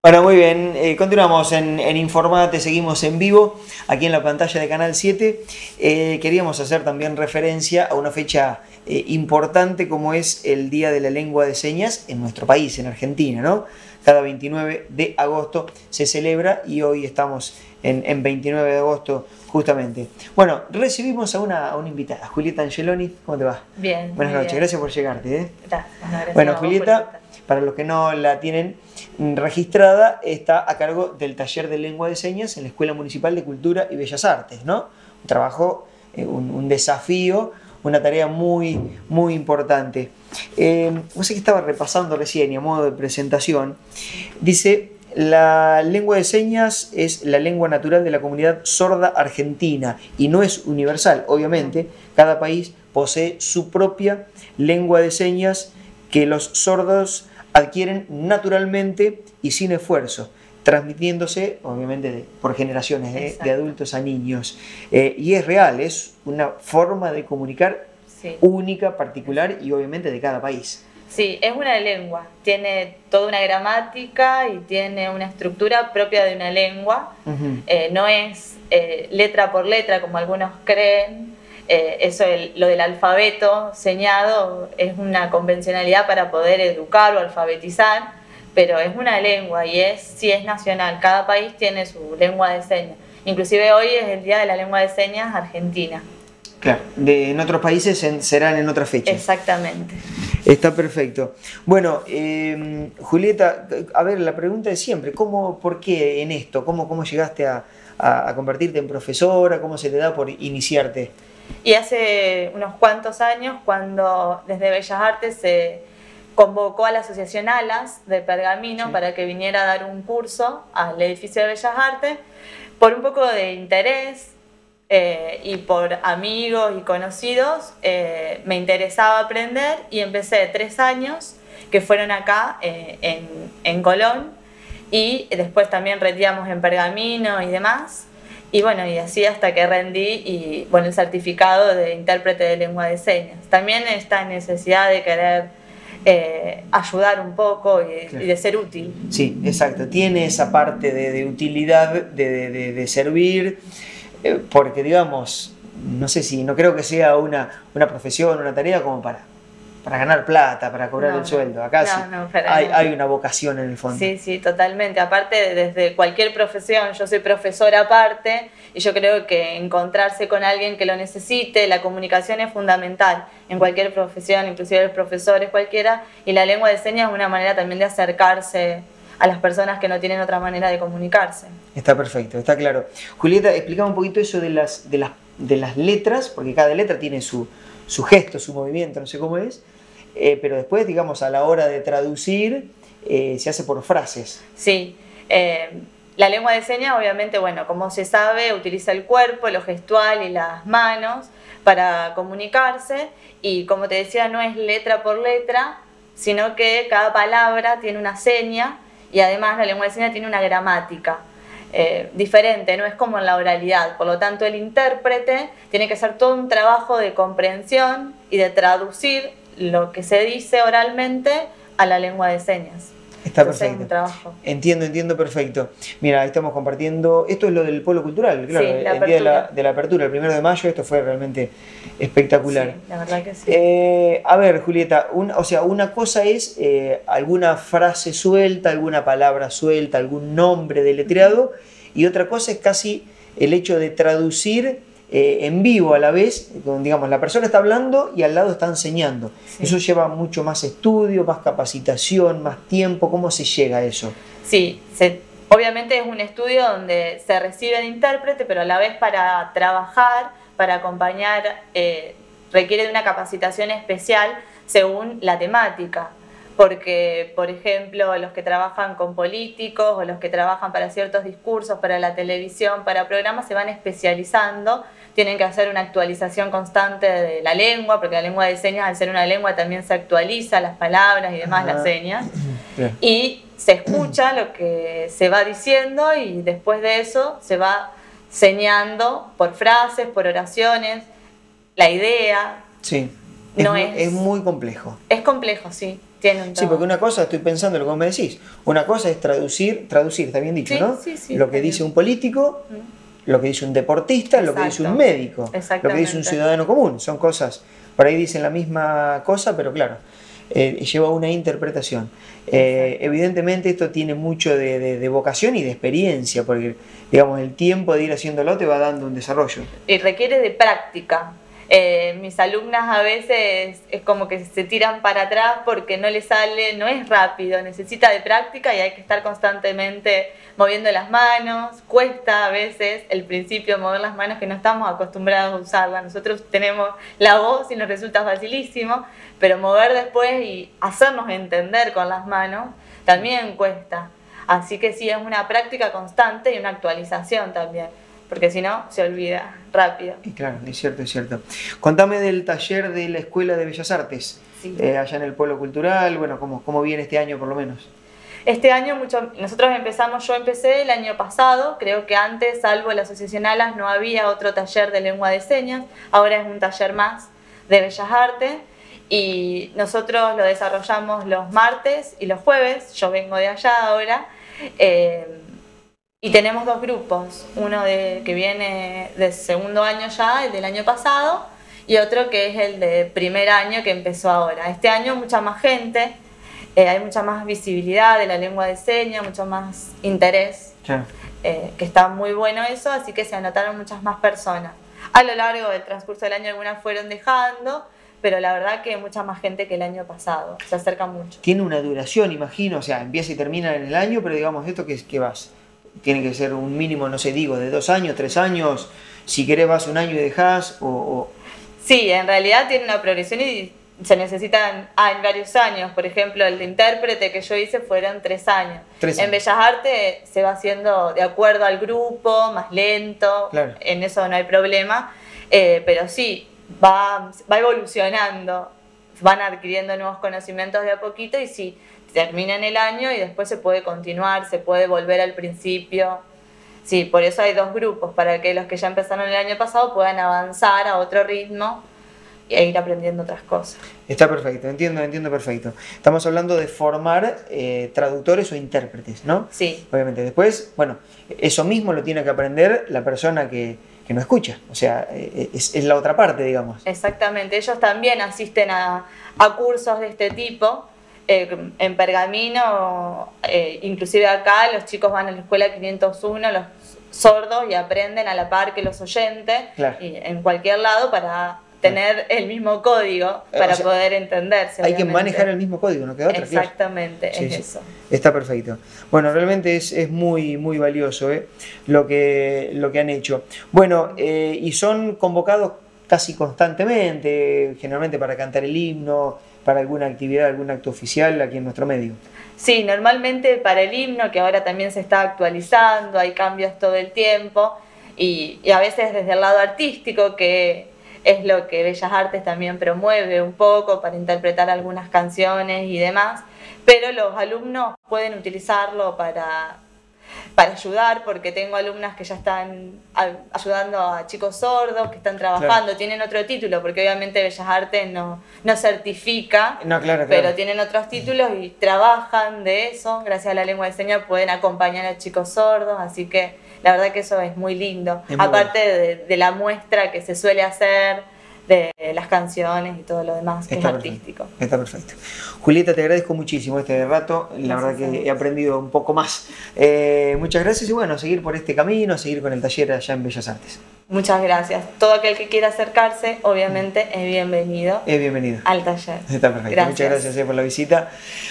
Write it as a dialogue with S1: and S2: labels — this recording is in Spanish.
S1: Bueno, muy bien, continuamos en Informate, seguimos en vivo aquí en la pantalla de Canal 7. Queríamos hacer también referencia a una fecha importante como es el Día de la Lengua de Señas en nuestro país, en Argentina, ¿no? Cada 29 de agosto se celebra y hoy estamos en 29 de agosto justamente. Bueno, recibimos a una invitada, Julieta Angeloni, ¿cómo te va?
S2: Bien.
S1: Buenas noches, gracias por llegarte.
S2: Gracias.
S1: Bueno, Julieta, para los que no la tienen registrada, está a cargo del taller de lengua de señas en la Escuela Municipal de Cultura y Bellas Artes, ¿no? Un trabajo, un desafío, una tarea muy importante. No sé qué estaba repasando recién y a modo de presentación. Dice, la lengua de señas es la lengua natural de la comunidad sorda argentina y no es universal, obviamente. Cada país posee su propia lengua de señas que los sordos adquieren naturalmente y sin esfuerzo, transmitiéndose obviamente por generaciones de adultos a niños. Y es real, es una forma de comunicar única, particular y obviamente de cada país.
S2: Sí, es una lengua, tiene toda una gramática y tiene una estructura propia de una lengua. No es letra por letra como algunos creen. Lo del alfabeto señado es una convencionalidad para poder educar o alfabetizar, pero es una lengua y sí es nacional. Cada país tiene su lengua de señas. Inclusive hoy es el Día de la Lengua de Señas argentina.
S1: Claro, en otros países serán en otras fechas.
S2: Exactamente.
S1: Está perfecto. Bueno, Julieta, a ver, la pregunta de siempre, ¿por qué en esto? ¿Cómo llegaste a convertirte en profesora? ¿Cómo se te da por iniciarte?
S2: Y hace unos cuantos años, cuando desde Bellas Artes se convocó a la Asociación Alas de Pergamino para que viniera a dar un curso al edificio de Bellas Artes, por un poco de interés y por amigos y conocidos, me interesaba aprender y empecé 3 años que fueron acá en Colón y después también rendíamos en Pergamino y demás. Y bueno, y así hasta que rendí y bueno, el certificado de intérprete de lengua de señas. También esta necesidad de querer ayudar un poco y de ser útil.
S1: Sí, exacto. Tiene esa parte de utilidad, de servir, porque digamos, no creo que sea una profesión, una tarea como para ganar plata, para cobrar el sueldo. Acá hay una vocación en el fondo.
S2: Sí, totalmente. Aparte, desde cualquier profesión, yo soy profesora aparte, y yo creo que encontrarse con alguien que lo necesite, la comunicación es fundamental en cualquier profesión, inclusive los profesores, cualquiera, y la lengua de señas es una manera también de acercarse a las personas que no tienen otra manera de comunicarse.
S1: Está perfecto, está claro. Julieta, explicame un poquito eso de las letras, porque cada letra tiene su gesto, su movimiento, no sé cómo es, pero después, digamos, a la hora de traducir, se hace por frases.
S2: Sí, la lengua de señas, obviamente, bueno, como se sabe, utiliza el cuerpo, lo gestual y las manos para comunicarse, y como te decía, no es letra por letra, sino que cada palabra tiene una seña, y además la lengua de señas tiene una gramática diferente, no es como en la oralidad. Por lo tanto, el intérprete tiene que hacer todo un trabajo de comprensión y de traducir lo que se dice oralmente a la lengua de señas.
S1: Está perfecto. Entiendo perfecto. Mira, ahí estamos compartiendo. Esto es lo del Polo Cultural, claro,
S2: sí,
S1: el día de la apertura, el 1 de mayo. Esto fue realmente espectacular.
S2: Sí, la verdad que sí.
S1: A ver, Julieta, una cosa es alguna frase suelta, alguna palabra suelta, algún nombre deletreado, y otra cosa es casi el hecho de traducir en vivo a la vez, digamos, la persona está hablando y al lado está enseñando. Sí. Eso lleva mucho más estudio, más capacitación, más tiempo. ¿Cómo se llega a eso?
S2: Sí, obviamente es un estudio donde se recibe el intérprete, pero a la vez para trabajar, para acompañar, requiere de una capacitación especial según la temática. Porque, por ejemplo, los que trabajan con políticos o los que trabajan para ciertos discursos, para la televisión, para programas, se van especializando, tienen que hacer una actualización constante de la lengua, porque la lengua de señas, al ser una lengua, también se actualiza las palabras y demás, las señas, y se escucha lo que se va diciendo y después de eso se va señando por frases, por oraciones, la idea.
S1: Sí,
S2: no
S1: es muy complejo.
S2: Es complejo, sí. tiene un
S1: Sí,
S2: trabajo.
S1: porque una cosa, estoy pensando lo que vos me decís, una cosa es traducir, está bien dicho,
S2: Sí,
S1: ¿no?
S2: sí, sí,
S1: Lo
S2: está
S1: que
S2: bien.
S1: dice un político, lo que dice un deportista, lo que dice un
S2: Exacto.
S1: médico, lo que dice un
S2: Exactamente.
S1: ciudadano común. Son cosas, por ahí dicen la misma cosa, pero claro, lleva una interpretación. Evidentemente esto tiene mucho de vocación y de experiencia, porque digamos el tiempo de ir haciéndolo te va dando un desarrollo.
S2: Y requiere de práctica. Mis alumnas a veces es como que se tiran para atrás porque no les sale, no es rápido, necesita de práctica y hay que estar constantemente moviendo las manos. Cuesta a veces el principio mover las manos, que no estamos acostumbrados a usarlas. Nosotros tenemos la voz y nos resulta facilísimo, pero mover después y hacernos entender con las manos también cuesta. Así que sí, es una práctica constante y una actualización también, porque si no, se olvida rápido.
S1: Y claro, es cierto, es cierto. Contame del taller de la Escuela de Bellas Artes,
S2: Sí.
S1: allá en el Polo Cultural, bueno, ¿cómo viene este año por lo menos?
S2: Este año yo empecé el año pasado, creo que antes, salvo la Asociación Alas, no había otro taller de lengua de señas, ahora es un taller más de Bellas Artes y nosotros lo desarrollamos los martes y los jueves, yo vengo de allá ahora, y tenemos dos grupos, uno que viene de segundo año ya, el del año pasado, y otro que es el de primer año que empezó ahora. Este año mucha más gente, hay mucha más visibilidad de la lengua de señas, mucho más interés,
S1: Claro.
S2: que está muy bueno eso, así que se anotaron muchas más personas. A lo largo del transcurso del año algunas fueron dejando, pero la verdad que mucha más gente que el año pasado, se acerca mucho.
S1: Tiene una duración, imagino, o sea, empieza y termina en el año, pero digamos, ¿esto qué vas? Tiene que ser un mínimo, no sé, digo, de 2 años, 3 años, si querés vas un año y dejás,
S2: Sí, en realidad tiene una progresión y se necesitan en varios años. Por ejemplo, el de intérprete que yo hice fueron 3 años.
S1: 3 años.
S2: En Bellas Artes se va haciendo de acuerdo al grupo, más lento,
S1: Claro.
S2: en eso no hay problema, pero sí, va evolucionando, van adquiriendo nuevos conocimientos de a poquito y sí, termina en el año y después se puede continuar, se puede volver al principio. Sí, por eso hay dos grupos, para que los que ya empezaron el año pasado puedan avanzar a otro ritmo e ir aprendiendo otras cosas.
S1: Está perfecto, entiendo perfecto. Estamos hablando de formar traductores o intérpretes, ¿no?
S2: Sí.
S1: Obviamente. Después, bueno, eso mismo lo tiene que aprender la persona que no escucha. O sea, es la otra parte, digamos.
S2: Exactamente. Ellos también asisten a cursos de este tipo. En Pergamino, inclusive acá, los chicos van a la escuela 501, los sordos, y aprenden a la par que los oyentes,
S1: Claro.
S2: y en cualquier lado para tener el mismo código, para
S1: o sea,
S2: poder entenderse.
S1: Hay que
S2: obviamente.
S1: manejar el mismo código, no queda otra.
S2: Exactamente,
S1: Claro.
S2: es
S1: Sí,
S2: eso.
S1: Está perfecto. Bueno, realmente es muy valioso lo que han hecho. Bueno, y son convocados casi constantemente, generalmente para cantar el himno, para alguna actividad, algún acto oficial aquí en nuestro medio.
S2: Sí, normalmente para el himno, que ahora también se está actualizando, hay cambios todo el tiempo, y a veces desde el lado artístico, que es lo que Bellas Artes también promueve un poco para interpretar algunas canciones y demás, pero los alumnos pueden utilizarlo para ayudar, porque tengo alumnas que ya están ayudando a chicos sordos, que están trabajando,
S1: Claro.
S2: tienen otro título, porque obviamente Bellas Artes no certifica,
S1: No, claro.
S2: pero tienen otros títulos y trabajan de eso. Gracias a la lengua de señas pueden acompañar a chicos sordos, así que la verdad que eso es muy lindo.
S1: Es muy
S2: Aparte de la muestra que se suele hacer, de las canciones y todo lo demás, que es artístico.
S1: Está perfecto. Julieta, te agradezco muchísimo este rato, la verdad que he aprendido un poco más. Muchas gracias y bueno, seguir por este camino, seguir con el taller allá en Bellas Artes.
S2: Muchas gracias. Todo aquel que quiera acercarse, obviamente, es bienvenido
S1: Bienvenido
S2: al taller.
S1: Está perfecto.
S2: Gracias.
S1: Muchas gracias por la visita.